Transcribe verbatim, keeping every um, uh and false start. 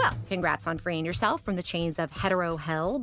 Well, congrats on freeing yourself from the chains of hetero hell.